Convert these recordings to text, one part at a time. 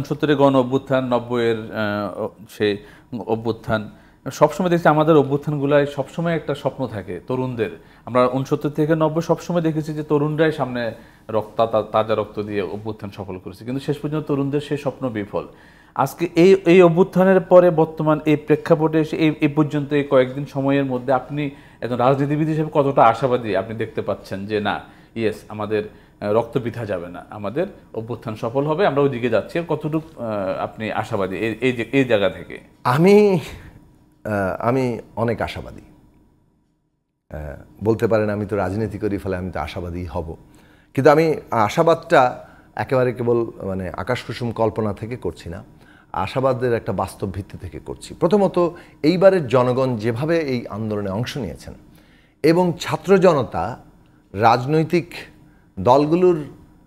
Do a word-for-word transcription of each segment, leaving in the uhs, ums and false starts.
সত্তরের গণ অভ্যুত্থান, নব্বইয়ের সেই অভ্যুত্থান, সবসময় দেখছি আমাদের অভ্যুত্থানগুলাই সবসময় একটা স্বপ্ন থাকে তরুণদের। আমরা উনসত্তর থেকে নব্বই সবসময় দেখেছি যে তরুণরাই সামনে রক্ত তাজা রক্ত দিয়ে অভ্যুত্থান সফল করেছে, কিন্তু শেষ পর্যন্ত তরুণদের সেই স্বপ্ন বিফল। আজকে এই এই অভ্যুত্থানের পরে বর্তমান এই প্রেক্ষাপটে এসে এই এই পর্যন্ত এই কয়েকদিন সময়ের মধ্যে আপনি একজন রাজনীতিবিদ হিসেবে কতটা আশাবাদী আপনি দেখতে পাচ্ছেন যে না ইয়েস আমাদের রক্ত বৃথা যাবে না, আমাদের অভ্যুত্থান সফল হবে, আমরা ওইদিকে যাচ্ছি, কতটুকু আপনি আশাবাদী এই এই জায়গা থেকে? আমি আমি অনেক আশাবাদী। বলতে পারেন আমি তো রাজনীতি করি, ফলে আমি তো আশাবাদী হব, কিন্তু আমি আশাবাদটা একেবারে কেবল মানে আকাশ কুসুম কল্পনা থেকে করছি না, আশাবাদের একটা বাস্তব ভিত্তি থেকে করছি। প্রথমত এইবারের জনগণ যেভাবে এই আন্দোলনে অংশ নিয়েছেন এবং ছাত্র জনতা রাজনৈতিক দলগুলোর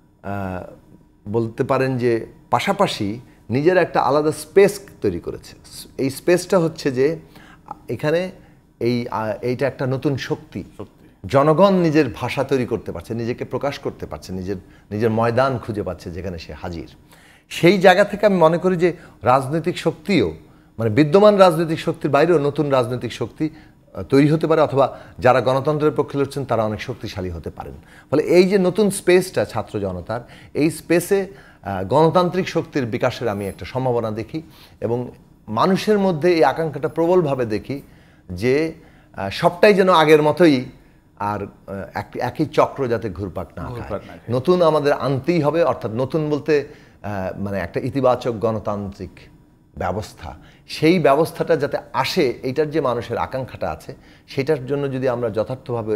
বলতে পারেন যে পাশাপাশি নিজের একটা আলাদা স্পেস তৈরি করেছে। এই স্পেসটা হচ্ছে যে এখানে এই এইটা একটা নতুন শক্তি, জনগণ নিজের ভাষা তৈরি করতে পারছে, নিজেকে প্রকাশ করতে পারছে, নিজের নিজের ময়দান খুঁজে পাচ্ছে যেখানে সে হাজির। সেই জায়গা থেকে আমি মনে করি যে রাজনৈতিক শক্তিও মানে বিদ্যমান রাজনৈতিক শক্তির বাইরেও নতুন রাজনৈতিক শক্তি তৈরি হতে পারে, অথবা যারা গণতন্ত্রের পক্ষে লড়ছেন তারা অনেক শক্তিশালী হতে পারেন। ফলে এই যে নতুন স্পেসটা ছাত্র জনতার, এই স্পেসে গণতান্ত্রিক শক্তির বিকাশের আমি একটা সম্ভাবনা দেখি এবং মানুষের মধ্যে এই আকাঙ্ক্ষাটা প্রবলভাবে দেখি যে সবটাই যেন আগের মতোই, আর একই চক্র যাতে ঘুরপাক না খায়। নতুন আমাদের আনতেই হবে, অর্থাৎ নতুন বলতে মানে একটা ইতিবাচক গণতান্ত্রিক ব্যবস্থা, সেই ব্যবস্থাটা যাতে আসে, এইটার যে মানুষের আকাঙ্ক্ষাটা আছে সেটার জন্য যদি আমরা যথার্থভাবে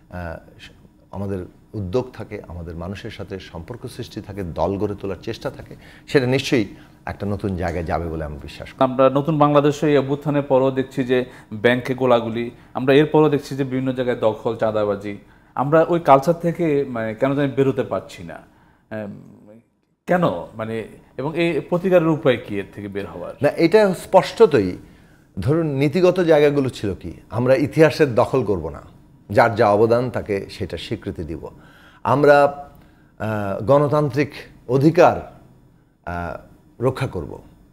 আমাদের উদ্যোগ থাকে, আমাদের মানুষের সাথে সম্পর্ক সৃষ্টি থাকে, দল গড়ে তোলার চেষ্টা থাকে, সেটা নিশ্চয়ই একটা নতুন জায়গায় যাবে বলে আমি বিশ্বাস করি। আমরা নতুন বাংলাদেশে এই অভ্যুত্থানের পরও দেখছি যে ব্যাংকে গোলাগুলি, আমরা এরপরও দেখছি যে বিভিন্ন জায়গায় দখল, চাঁদাবাজি। আমরা ওই কালচার থেকে মানে কেন জানি বেরোতে পারছি না, কেন? মানে এবং এই প্রতিকারের উপায় কি এর থেকে বের হওয়ার? না, এটা স্পষ্টতই ধরুন নীতিগত জায়গাগুলো ছিল কি, আমরা ইতিহাসের দখল করব না, যার যা অবদান তাকে সেটা স্বীকৃতি দিব, আমরা গণতান্ত্রিক অধিকার রক্ষা করব।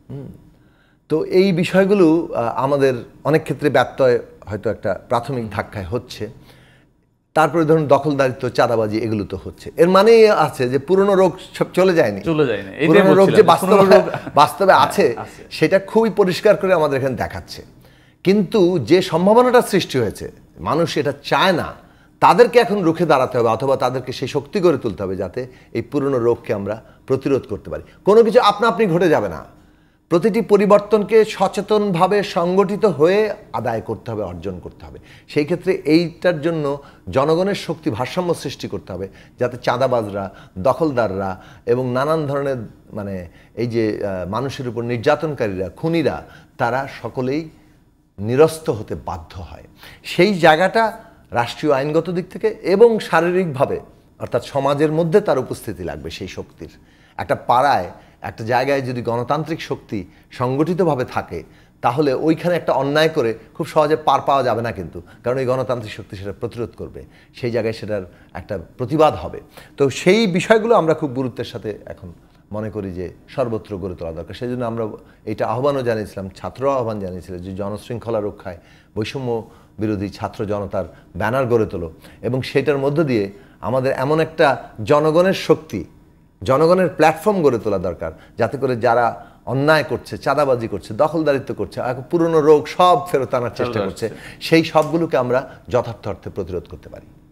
তো এই বিষয়গুলো আমাদের অনেক ক্ষেত্রে ব্যত্যয় হয়তো একটা প্রাথমিক ধাক্কায় হচ্ছে। তারপরে ধরুন দখলদারিত্ব, চাঁদাবাজি, এগুলো তো হচ্ছে। এর মানে আছে যে পুরনো রোগ সব চলে যায়নি, চলে যায়নি। পুরনো রোগ যে বাস্তবে বাস্তবে আছে সেটা খুবই পরিষ্কার করে আমাদের এখানে দেখাচ্ছে। কিন্তু যে সম্ভাবনাটা সৃষ্টি হয়েছে, মানুষ এটা চায় না, তাদেরকে এখন রুখে দাঁড়াতে হবে, অথবা তাদেরকে সেই শক্তি গড়ে তুলতে হবে যাতে এই পুরনো রোগকে আমরা প্রতিরোধ করতে পারি। কোনো কিছু আপনা আপনি ঘটে যাবে না, প্রতিটি পরিবর্তনকে সচেতনভাবে সংগঠিত হয়ে আদায় করতে হবে, অর্জন করতে হবে। সেই ক্ষেত্রে এইটার জন্য জনগণের শক্তি ভারসাম্য সৃষ্টি করতে হবে, যাতে চাঁদাবাজরা, দখলদাররা এবং নানান ধরনের মানে এই যে মানুষের উপর নির্যাতনকারীরা, খুনিরা, তারা সকলেই নিরস্ত হতে বাধ্য হয়। সেই জায়গাটা রাষ্ট্রীয় আইনগত দিক থেকে এবং শারীরিকভাবে, অর্থাৎ সমাজের মধ্যে তার উপস্থিতি লাগবে সেই শক্তির। একটা পাড়ায়, একটা জায়গায় যদি গণতান্ত্রিক শক্তি সংগঠিতভাবে থাকে, তাহলে ওইখানে একটা অন্যায় করে খুব সহজে পার পাওয়া যাবে না, কিন্তু কারণ এই গণতান্ত্রিক শক্তি সেটা প্রতিরোধ করবে, সেই জায়গায় সেটার একটা প্রতিবাদ হবে। তো সেই বিষয়গুলো আমরা খুব গুরুত্বের সাথে এখন মনে করি যে সর্বত্র গড়ে তোলা দরকার। সেই জন্য আমরা এইটা আহ্বানও জানিয়েছিলাম, ছাত্র আহ্বান জানিয়েছিলেন যে জনশৃঙ্খলা রক্ষায় বৈষম্য বিরোধী ছাত্র জনতার ব্যানার গড়ে তোলো, এবং সেটার মধ্য দিয়ে আমাদের এমন একটা জনগণের শক্তি, জনগণের প্ল্যাটফর্ম গড়ে তোলা দরকার, যাতে করে যারা অন্যায় করছে, চাঁদাবাজি করছে, দখলদারিত্ব করছে, পুরনো রোগ সব ফেরত আনার চেষ্টা করছে, সেই সবগুলোকে আমরা যথার্থ অর্থে প্রতিরোধ করতে পারি।